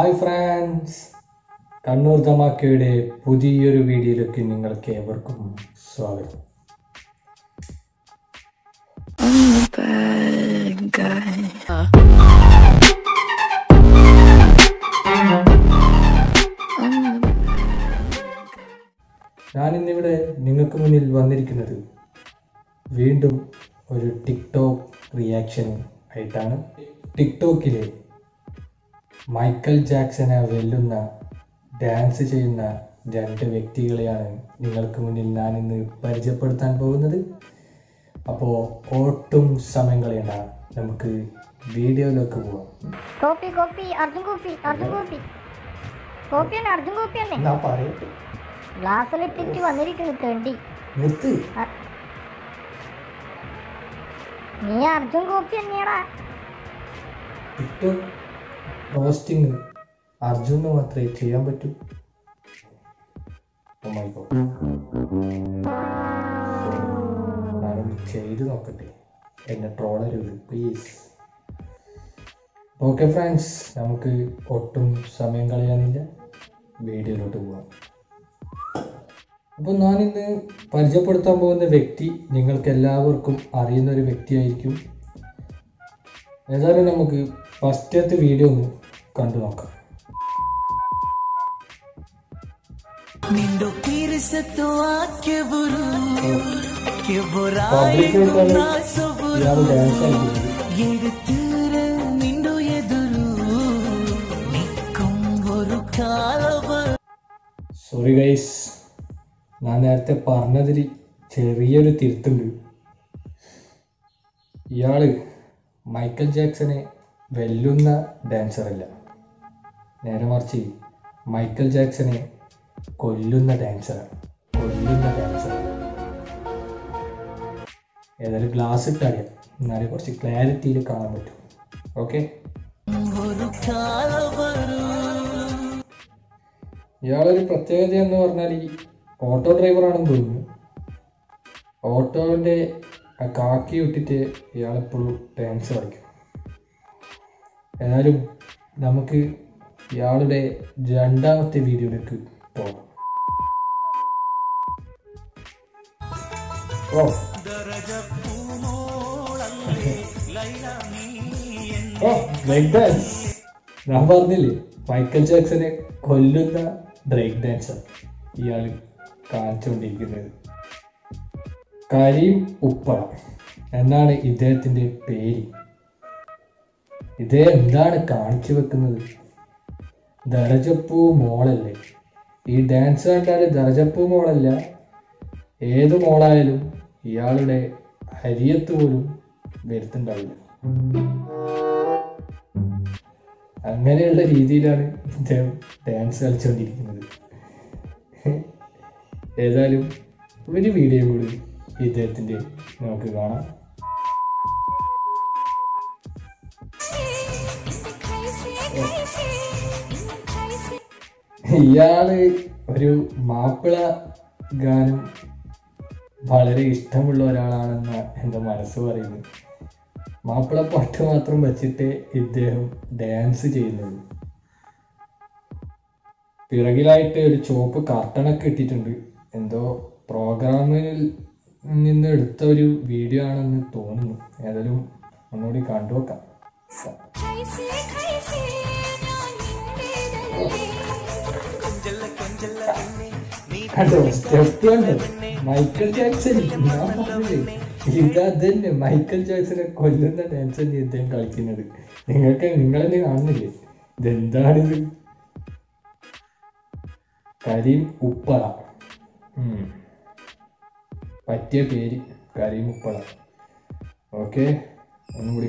Hi friends, Kannur ധമാക്കയുടെ പുതിയൊരു വീഡിയോയിലേക്ക് നിങ്ങൾക്ക് ഏവർക്കും സ്വാഗതം. ഞാനിന്നിവിടെ നിങ്ങൾക്ക് മുന്നിൽ വന്നിരിക്കുന്നത് വീണ്ടും ഒരു ടിക്ടോക്ക് റിയാക്ഷൻ ആയിട്ടാണ്. ടിക്ടോക്കിലെ മൈക്കൽ ജാക്സനെ വെല്ലുന്ന ഡാൻസ് ചെയ്യുന്ന രണ്ട് വ്യക്തികളെയാണ് നിങ്ങൾക്ക് മുന്നിൽ ഞാനിന്ന് പരിചയപ്പെടുത്താൻ പോകുന്നത്. അപ്പോൾ ഒട്ടും സമയം കളയണ്ട, നമുക്ക് വീഡിയോയിലേക്ക് പോവാം. ഗ്ലാസ്സിലിട്ടിട്ട് വന്നിരിക്കുന്നു തെണ്ടി. നീ അർജുൻ കോപ്പി തന്നെയാടാ. ടിക്ടോക്ക് റോസ്റ്റിംഗ് അർജുന് മാത്രമേ ചെയ്യാൻ പറ്റൂ. ഞാനൊന്ന് ചെയ്ത് നോക്കട്ടെ, എന്നെ ട്രോളരുത് പ്ലീസ്. ഓക്കെ ഫ്രണ്ട്സ്, നമുക്ക് ഒട്ടും സമയം കളയാനില്ല, വീഡിയോയിലോട്ട് പോവാം. അപ്പോൾ ഞാനിന്ന് പരിചയപ്പെടുത്താൻ പോകുന്ന വ്യക്തി നിങ്ങൾക്ക് എല്ലാവർക്കും അറിയുന്ന ഒരു വ്യക്തിയായിരിക്കും. ഏതായാലും നമുക്ക് ഫസ്റ്റത്തെ വീഡിയോ ഒന്ന് കണ്ടു നോക്കാം. സോറി ഗൈസ്, ഞാൻ നേരത്തെ പറഞ്ഞതിൽ ചെറിയൊരു തിരുത്തുണ്ട്. ഇയാള് മൈക്കൽ ജാക്സനെ വെല്ലുന്ന ഡാൻസറല്ല, നേരെ മറിച്ച് മൈക്കൽ ജാക്സനെ കൊല്ലുന്ന ഡാൻസറാണ്. ഏതായാലും ഗ്ലാസ് ഇട്ടറിയാം, എന്നാലും കുറച്ച് ക്ലാരിറ്റിയിൽ കാണാൻ പറ്റും. ഓക്കെ, ഇയാളൊരു പ്രത്യേകത എന്ന് പറഞ്ഞാൽ ഈ ഓട്ടോ ഡ്രൈവറാണെന്ന് തോന്നുന്നു. ഓട്ടോവിൻ്റെ ആ കാക്കി വിട്ടിട്ട് ഇയാളെപ്പോഴും ഡാൻസ് കളിക്കും. ഏതായാലും നമുക്ക് ഇയാളുടെ രണ്ടാമത്തെ വീഡിയോയിലേക്ക് പോകാം. ഞാൻ പറഞ്ഞില്ലേ, മൈക്കൽ ജാക്സനെ കൊല്ലുന്ന ബ്രേക്ക് ഡാൻസർ ഇയാൾ കാണിച്ചുകൊണ്ടിരിക്കുന്നത്. കരീം ഉപ്പള എന്നാണ് ഇദ്ദേഹത്തിൻ്റെ പേര്. ഇദ്ദേഹം എന്താണ് കാണിച്ചു വെക്കുന്നത്? ദർജപ്പൂ മോളല്ലേ? ഈ ഡാൻസ് കണ്ടാൽ ദർജപ്പൂ മോളല്ല, ഏത് മോളായാലും ഇയാളുടെ ഹരിയത്ത് പോലും വരുത്തുണ്ടാവില്ല. അങ്ങനെയുള്ള രീതിയിലാണ് ഇദ്ദേഹം ഡാൻസ് കളിച്ചുകൊണ്ടിരിക്കുന്നത്. ഏതായാലും ഒരു വീഡിയോ കൂടി ഇദ്ദേഹത്തിൻ്റെ നമുക്ക് കാണാം. ഇയാള് ഒരു മാപ്പിള ഗാനം വളരെ ഇഷ്ടമുള്ള ഒരാളാണെന്ന് എൻ്റെ മനസ്സ് പറയുന്നു. മാപ്പിള പാട്ട് മാത്രം വച്ചിട്ട് ഇദ്ദേഹം ഡാൻസ് ചെയ്യുന്നുള്ളൂ. പിറകിലായിട്ട് ഒരു ചുവപ്പ് കർട്ടനൊക്കെ ഇട്ടിട്ടുണ്ട്. എന്തോ പ്രോഗ്രാമിൽ നിന്ന് എടുത്ത ഒരു വീഡിയോ ആണെന്ന് തോന്നുന്നു. ഏതായാലും ഒന്നുകൂടി കണ്ടുനോക്കാം. കണ്ടോ സ്റ്റെപ്പ് കണ്ടോ? മൈക്കൽ ജാക്സൺ, ഞാൻ പറഞ്ഞില്ലേ ഇതന്നെ മൈക്കൽ ജാക്സനെ കൊല്ലുന്ന ഡാൻസ് തന്നെ ഇദ്ദേഹം കളിക്കുന്നത്. നിങ്ങളെന്നെ കാണുന്നില്ലേ? ഇതെന്താണിത്? കരീം ഉപ്പള, പറ്റിയ പേര് കരീം ഉപ്പള. ഓക്കെ, ഒന്നുകൂടി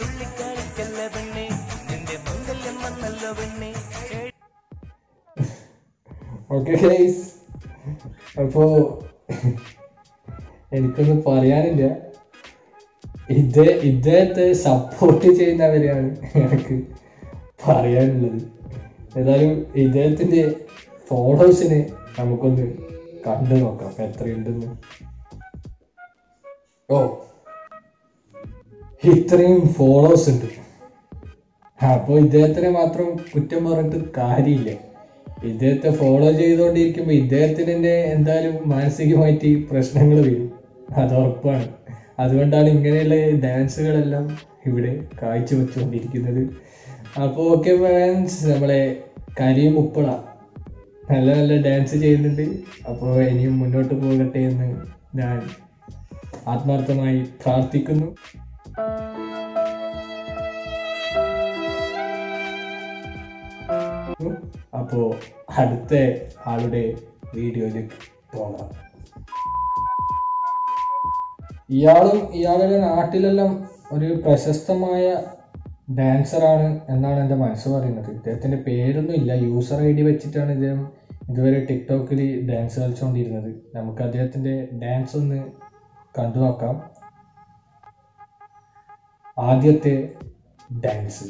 ഓക്കെ ഗൈസ്. അപ്പോൾ എനിക്കൊന്നും പറയാനില്ല. ഇദ്ദേഹത്തെ സപ്പോർട്ട് ചെയ്യുന്നവരെയാണ് എനിക്ക് പറയാനുള്ളത്. ഏതായാലും ഇദ്ദേഹത്തിൻ്റെ ഫോളോവേഴ്സിനെ നമുക്കൊന്ന് കണ്ടു നോക്കാം എത്രയുണ്ടെന്ന്. ഇത്രയും ഫോളോവേഴ്സ് ഉണ്ട്. അപ്പോൾ ഇദ്ദേഹത്തിനെ മാത്രം കുറ്റം പറഞ്ഞിട്ട് കാര്യമില്ല. ഇദ്ദേഹത്തെ ഫോളോ ചെയ്തുകൊണ്ടിരിക്കുമ്പോൾ ഇദ്ദേഹത്തിന് തന്നെ എന്തായാലും മാനസികമായിട്ട് പ്രശ്നങ്ങൾ വരും, അത് ഉറപ്പാണ്. അതുകൊണ്ടാണ് ഇങ്ങനെയുള്ള ഡാൻസുകളെല്ലാം ഇവിടെ കാഴ്ചവെച്ചുകൊണ്ടിരിക്കുന്നത്. അപ്പോൾ ഓക്കെ ഫ്രണ്ട്സ്, നമ്മളെ കരീം ഉപ്പള നല്ല നല്ല ഡാൻസ് ചെയ്യുന്നുണ്ട്. അപ്പോൾ ഇനിയും മുന്നോട്ട് പോകട്ടെ എന്ന് ഞാൻ ആത്മാർത്ഥമായി പ്രാർത്ഥിക്കുന്നു. അപ്പോൾ അടുത്ത ആളുടെ വീഡിയോയിലേക്ക് പോകാം. ഇയാളുടെ നാട്ടിലെല്ലാം ഒരു പ്രശസ്തമായ ഡാൻസറാണ് എന്നാണ് എൻ്റെ മനസ്സ് പറയുന്നത്. ഇദ്ദേഹത്തിൻ്റെ പേരൊന്നും ഇല്ല, യൂസർ ID വെച്ചിട്ടാണ് ഇദ്ദേഹം ഇതുവരെ ടിക്ടോക്കിൽ ഡാൻസ് കളിച്ചുകൊണ്ടിരുന്നത്. നമുക്ക് അദ്ദേഹത്തിൻ്റെ ഡാൻസ് ഒന്ന് കണ്ടു നോക്കാം. ആദ്യത്തെ ഡാൻസ്.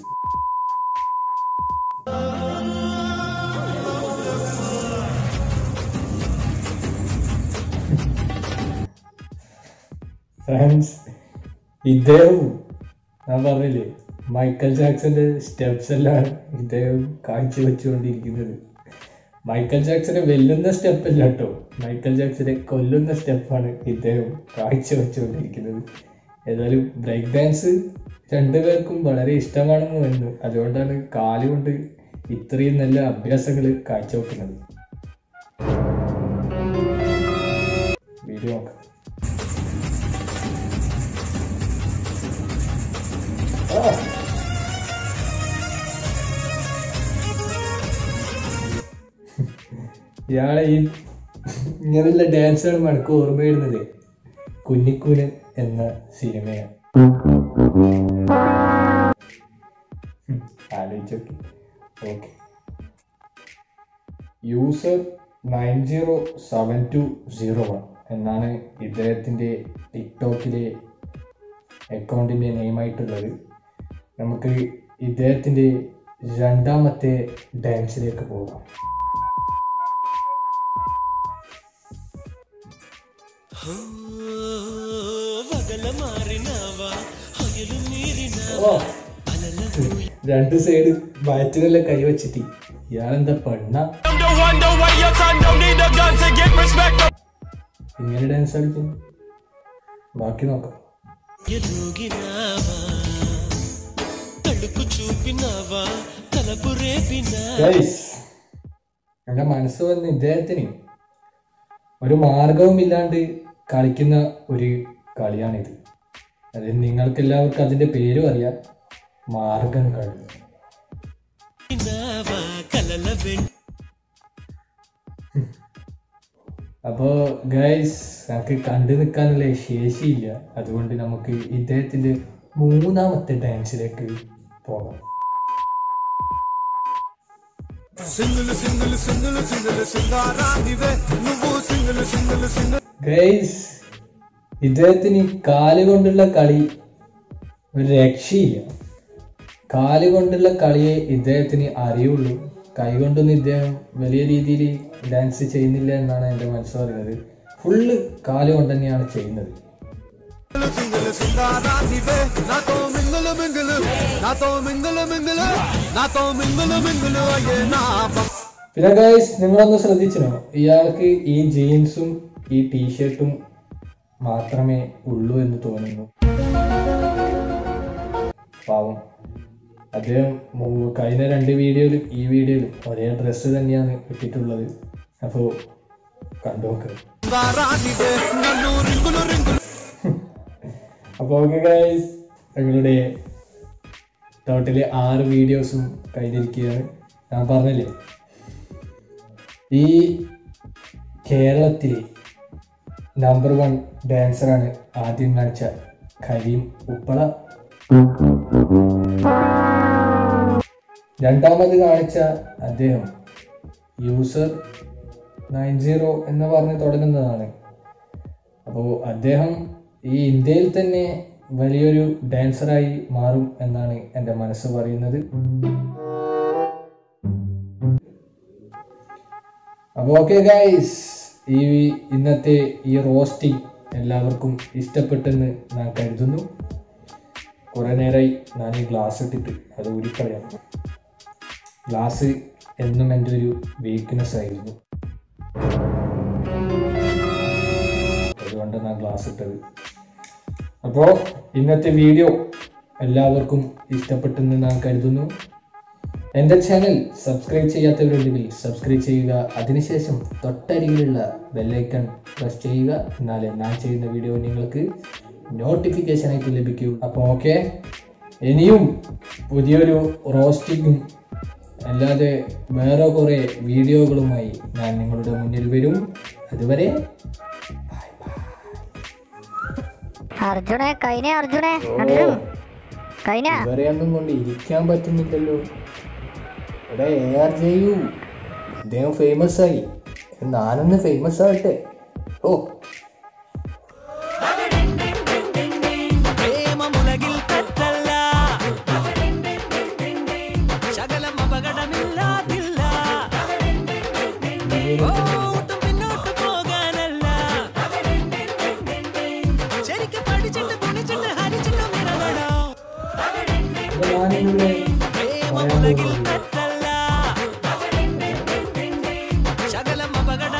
ഫ്രണ്ട്സ്, ഇദ്ദേഹം ഞാൻ പറഞ്ഞില്ലേ മൈക്കൽ ജാക്സന്റെ സ്റ്റെപ്സ് എല്ലാം ഇദ്ദേഹം കാഴ്ചവെച്ചുകൊണ്ടിരിക്കുന്നത്. മൈക്കൽ ജാക്സനെ വെല്ലുന്ന സ്റ്റെപ്പ് അല്ല കേട്ടോ, മൈക്കൽ ജാക്സനെ കൊല്ലുന്ന സ്റ്റെപ്പാണ് ഇദ്ദേഹം കാഴ്ചവെച്ചുകൊണ്ടിരിക്കുന്നത്. ഏതായാലും ബ്രേക്ക് ഡാൻസ് രണ്ടുപേർക്കും വളരെ ഇഷ്ടമാണെന്ന് വരുന്നു. അതുകൊണ്ടാണ് കാലുകൊണ്ട് ഇത്രയും നല്ല അഭ്യാസങ്ങൾ കാഴ്ചവെക്കുന്നത്. വീഡിയോ നോക്കാം. ഇയാളെ ഈ ഇങ്ങനെയുള്ള ഡാൻസാണ് എനിക്ക് ഓർമ്മ വരുന്നത് കുഞ്ഞിക്കൂനൻ എന്ന സിനിമയാണ്. ആലോചിച്ചോക്കെ. ഓക്കെ, യൂസർ 907201 എന്നാണ് ഇദ്ദേഹത്തിൻ്റെ ടിക്ടോക്കിലെ അക്കൗണ്ടിൻ്റെ നെയിമായിട്ടുള്ളത്. നമുക്ക് ഇദ്ദേഹത്തിൻ്റെ രണ്ടാമത്തെ ഡാൻസിലേക്ക് പോകാം. രണ്ട് സൈഡ് വയറ്റിനെല്ലാം കൈവച്ചിട്ട് ഇയാളെന്താ പെണ്ണ ഇങ്ങനെ ഡാൻസ് കളിക്കും? ബാക്കി നോക്കാം. എന്റെ മനസ്സ് വന്ന് ഇദ്ദേഹത്തിന് ഒരു മാർഗവും ഇല്ലാണ്ട് കളിക്കുന്ന ഒരു കളിയാണിത്. അത് നിങ്ങൾക്ക് എല്ലാവർക്കും അതിന്റെ പേരും അറിയാം, മാർഗം കളി. അപ്പോ ഗൈസ്, നമുക്ക് കണ്ടു നിൽക്കാനുള്ള ശേഷിയില്ല. അതുകൊണ്ട് നമുക്ക് ഇദ്ദേഹത്തിന്റെ മൂന്നാമത്തെ ഡാൻസിലേക്ക് പോകാം. ഗൈസ്, ഇദ്ദേഹത്തിന് കാലുകൊണ്ടുള്ള കളി ഒരു രക്ഷയില്ല. കാലുകൊണ്ടുള്ള കളിയെ ഇദ്ദേഹത്തിന് അറിയുള്ളൂ. കൈകൊണ്ടൊന്നും ഇദ്ദേഹം വലിയ രീതിയിൽ ഡാൻസ് ചെയ്യുന്നില്ല എന്നാണ് എൻ്റെ മനസ്സ് പറയുന്നത്. ഫുള്ള് കാലുകൊണ്ട് തന്നെയാണ് ചെയ്യുന്നത്. പിന്നെ ഗൈസ്, നിങ്ങളൊന്ന് ശ്രദ്ധിച്ചിനോ, ഇയാൾക്ക് ഈ ജീൻസും ഈ ടീഷർട്ടും മാത്രമേ ഉള്ളൂ എന്ന് തോന്നുന്നു. പാവം, അദ്ദേഹം കഴിഞ്ഞ 2 വീഡിയോയിലും ഈ വീഡിയോയിലും ഒരേ ഡ്രസ്സ് തന്നെയാണ് ഇട്ടിട്ടുള്ളത്. അപ്പോൾ കണ്ടു നോക്കുക. അപ്പോൾ ഓക്കെ ഗൈസ്, ഞങ്ങളുടെ ടോട്ടല് 6 വീഡിയോസും കഴിഞ്ഞിരിക്കുകയാണ്. ഞാൻ പറഞ്ഞില്ലേ, ഈ കേരളത്തിലെ നമ്പർ 1 ഡാൻസറാണ് ആദ്യം കാണിച്ച കരീം ഉപ്പള. രണ്ടാമത് കാണിച്ച അദ്ദേഹം യൂസർ 90 എന്ന് പറഞ്ഞ് തുടങ്ങുന്നതാണ്. അപ്പോൾ അദ്ദേഹം ഈ ഇന്ത്യയിൽ തന്നെ വലിയൊരു ഡാൻസറായി മാറും എന്നാണ് എൻ്റെ മനസ്സ് പറയുന്നത്. അപ്പോൾ ഓക്കെ ഗൈസ്, ഇന്നത്തെ ഈ റോസ്റ്റിംഗ് എല്ലാവർക്കും ഇഷ്ടപ്പെട്ടെന്ന് ഞാൻ കരുതുന്നു. കുറേ നേരമായി ഞാൻ ഈ ഗ്ലാസ് ഇട്ടിട്ട് അത് ഊരിക്കളയാം. ഗ്ലാസ് എന്നും എൻ്റെ ഒരു വീക്ക്നെസ് ആയിരുന്നു, അതുകൊണ്ട് ഞാൻ ഗ്ലാസ് ഇട്ടത്. അപ്പോൾ ഇന്നത്തെ വീഡിയോ എല്ലാവർക്കും ഇഷ്ടപ്പെട്ടെന്ന് ഞാൻ കരുതുന്നു. എൻ്റെ ചാനൽ സബ്സ്ക്രൈബ് ചെയ്യാത്തവരുണ്ടെങ്കിൽ സബ്സ്ക്രൈബ് ചെയ്യുക. അതിനുശേഷം തൊട്ടരികിലുള്ള ബെല്ലൈക്കൺ പ്രസ് ചെയ്യുക. എന്നാലേ ഞാൻ ചെയ്യുന്ന വീഡിയോ നിങ്ങൾക്ക് നോട്ടിഫിക്കേഷനായിട്ട് ലഭിക്കൂ. അപ്പോൾ ഓക്കെ, ഇനിയും പുതിയൊരു റോസ്റ്റിങ്ങും അല്ലാതെ വേറെ കുറേ വീഡിയോകളുമായി ഞാൻ നിങ്ങളുടെ മുന്നിൽ വരും. അതുവരെ അർജുനെ ഇവരെയൊന്നും കൊണ്ട് ഇരിക്കാൻ പറ്റുന്നില്ലല്ലോ. ഇവിടെ AR ചെയ്യൂ, അദ്ദേഹം ഫേമസ് ആയി, ഞാനൊന്ന് ഫേമസ് ആവട്ടെ. ഓ ശകലം അപകട